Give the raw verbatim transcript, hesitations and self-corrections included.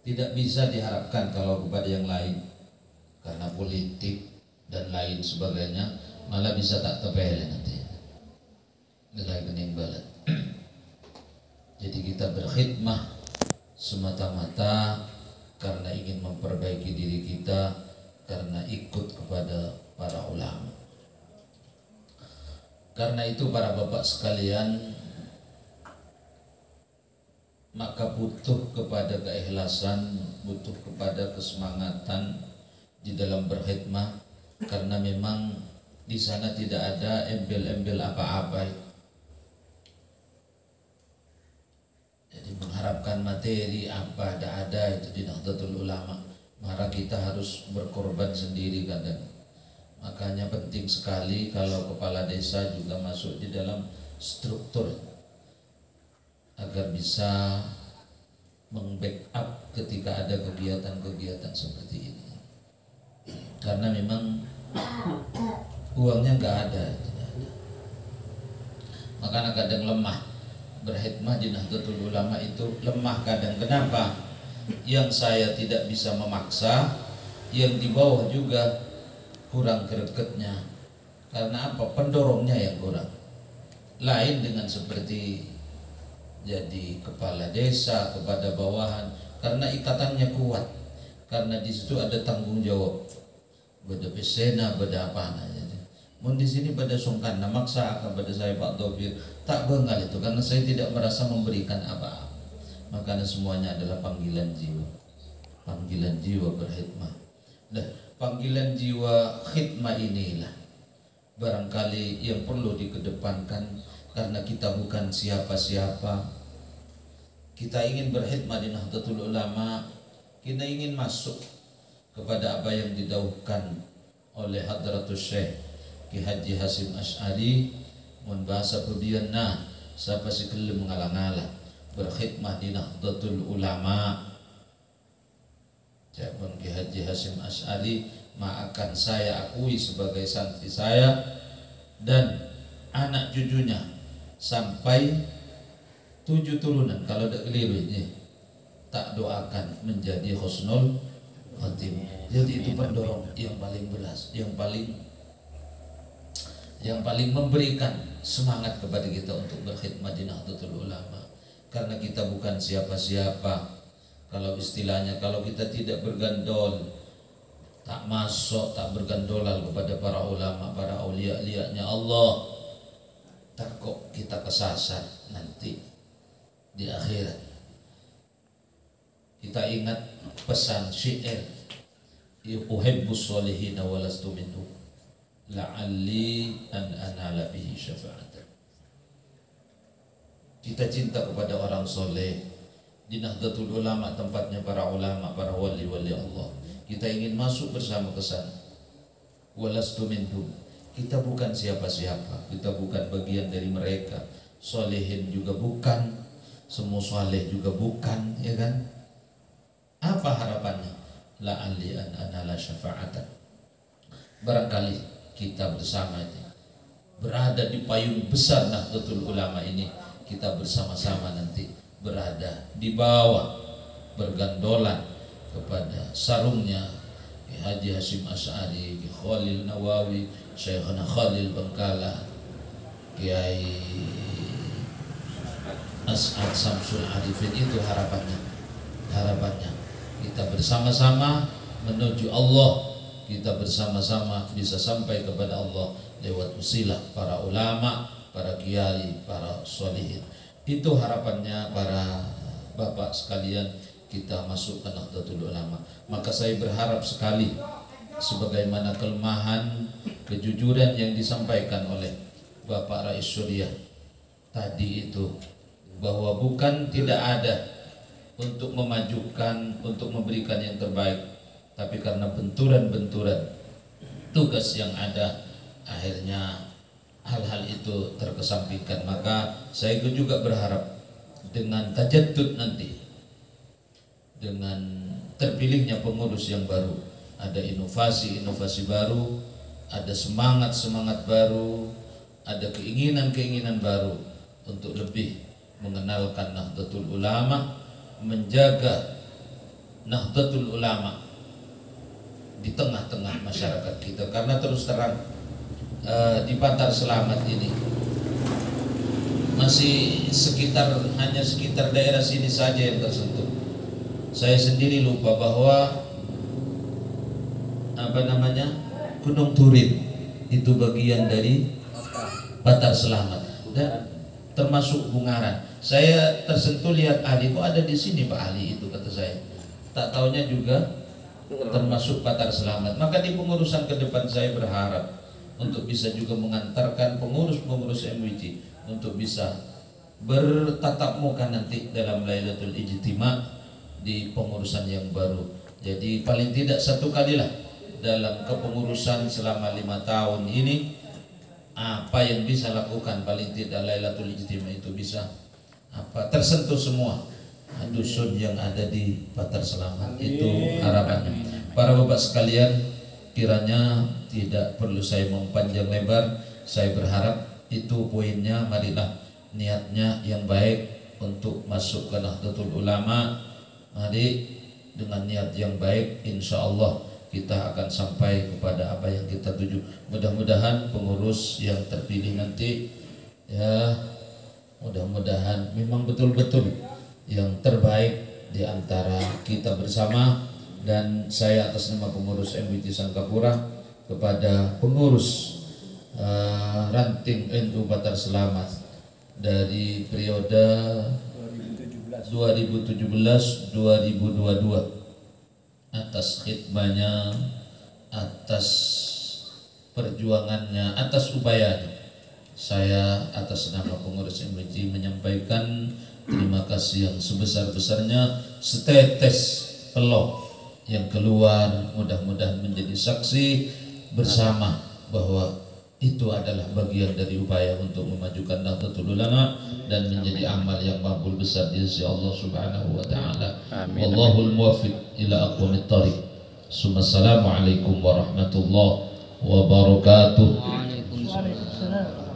tidak bisa diharapkan kalau kepada yang lain, karena politik dan lain sebagainya malah bisa tak tebel nanti nilai kening balat. Jadi kita berkhidmah semata-mata karena ingin memperbaiki diri kita, karena ikut kepada para ulama. Karena itu para bapak sekalian, maka butuh kepada keikhlasan, butuh kepada kesemangatan di dalam berkhidmah, karena memang di sana tidak ada embel-embel apa-apa. Jadi mengharapkan materi apa tidak ada itu di Nahdlatul Ulama. Maka kita harus berkorban sendiri kadang. Makanya penting sekali kalau kepala desa juga masuk di dalam struktur agar bisa meng-backup ketika ada kegiatan-kegiatan seperti ini. Karena memang uangnya nggak ada, tidak ada. Makanya kadang lemah berkhidmah di Nahdlatul Ulama itu lemah kadang. Kenapa? Yang saya tidak bisa memaksa, yang di bawah juga kurang gregetnya. Karena apa? Pendorongnya yang kurang. Lain dengan seperti jadi kepala desa kepada bawahan, karena ikatannya kuat, karena di situ ada tanggung jawab. Beda pesena, beda apa aja. Mun di sini pada sungkan, maksa akan pada saya Pak Taufir tak bengal itu, karena saya tidak merasa memberikan apa-apa. Makanya semuanya adalah panggilan jiwa, panggilan jiwa berkhidmah. Nah, panggilan jiwa khidmah inilah barangkali yang perlu dikedepankan, karena kita bukan siapa-siapa. Kita ingin berkhidmah di Nahdlatul Ulama, kita ingin masuk kepada apa yang didauhkan oleh Hadratus Syekh Ki Haji Hasyim Asy'ari, mun bahasa pebianna siapa sih kelem mengalang-alang berkhidmah di Nahdlatul Ulama. Jabun Ki Haji Hasyim Asy'ari ma akan saya akui sebagai santri saya dan anak cucunya sampai tujuh turunan kalau ada keliru ini, tak doakan menjadi husnul khotimah. Jadi itu pendorong yang paling beras, yang paling yang paling memberikan semangat kepada kita untuk berkhidmah di Nahdlatul Ulama. Karena kita bukan siapa-siapa. Kalau istilahnya, kalau kita tidak bergandol, tak masuk, tak bergandolal kepada para ulama, para aulia-lianya Allah, takut kita kesasar nanti di akhirat. Kita ingat pesan syair, uhibbus solihina walastu minhum la'alli an anala bihi syafa'atan. Kita cinta kepada orang soleh. Di Nahdlatul Ulama tempatnya para ulama, para wali-wali Allah. Kita ingin masuk bersama ke sana. Walastu minhum, kita bukan siapa-siapa, kita bukan bagian dari mereka. Solehin juga bukan, semua soleh juga bukan, ya kan? Apa harapannya? La'alli an anala syafa'atan. Barangkali kita bersama ini berada di payung besar Nahdlatul Ulama ini, kita bersama-sama nanti berada di bawah, bergandolan kepada sarungnya Ki Haji Hasyim Asy'ari, Ki Khalil Nawawi, Syekhana Khalil Bengkala, Kiai As'ad Samsul Arifin. Itu harapannya, harapannya kita bersama-sama menuju Allah, kita bersama-sama bisa sampai kepada Allah lewat usilah para ulama, para kiai, para sholihin. Itu harapannya para bapak sekalian, kita masuk ke Nahdlatul Ulama. Maka saya berharap sekali, sebagaimana kelemahan kejujuran yang disampaikan oleh Bapak Rais Syuriah tadi itu, bahwa bukan tidak ada untuk memajukan, untuk memberikan yang terbaik, tapi karena benturan-benturan tugas yang ada, akhirnya hal-hal itu terkesampingkan. Maka saya juga berharap dengan tajaddud nanti, dengan terpilihnya pengurus yang baru, ada inovasi-inovasi baru, ada semangat-semangat baru, ada keinginan-keinginan baru untuk lebih mengenalkan Nahdlatul Ulama, menjaga Nahdlatul Ulama di tengah-tengah masyarakat kita. Karena terus terang uh, di Patar Selamat ini masih sekitar hanya sekitar daerah sini saja yang tersentuh. Saya sendiri lupa bahwa apa namanya Gunung Turin itu bagian dari Patar Selamat dan termasuk Bungaran. Saya tersentuh lihat Ali, kok ada di sini Pak Ali itu, kata saya. Tak taunya juga termasuk Patar Selamat. Maka di pengurusan ke depan saya berharap untuk bisa juga mengantarkan pengurus-pengurus M W J untuk bisa bertatap muka nanti dalam Lailatul Ijtima di pengurusan yang baru. Jadi paling tidak satu kalilah dalam kepengurusan selama lima tahun ini, apa yang bisa lakukan paling tidak Lailatul Ijtima itu bisa apa tersentuh semua dusun yang ada di Patar Selamat. Amin. Itu harapannya. Para bapak sekalian, kiranya tidak perlu saya mempanjang lebar. Saya berharap itu poinnya, marilah niatnya yang baik untuk masuk ke Nahdlatul Ulama. Mari dengan niat yang baik, insya Allah kita akan sampai kepada apa yang kita tuju. Mudah-mudahan pengurus yang terpilih nanti, ya mudah-mudahan memang betul-betul yang terbaik di antara kita bersama. Dan saya atas nama pengurus M W J Sangkapura kepada pengurus uh, ranting N U Patar Selamat dari periode dua ribu tujuh belas dua ribu dua puluh dua atas khidmahnya, atas perjuangannya, atas upayanya, saya atas nama pengurus M W J menyampaikan terima kasih yang sebesar-besarnya. Setetes peluh yang keluar mudah-mudahan menjadi saksi bersama bahwa itu adalah bagian dari upaya untuk memajukan Nahdlatul Ulama dan menjadi amal yang makbul besar di sisi Allah Subhanahu wa taala. Wallahul muwaffiq ila aqwamit thariq. Assalamualaikum warahmatullahi wabarakatuh. Waalaikumsalam.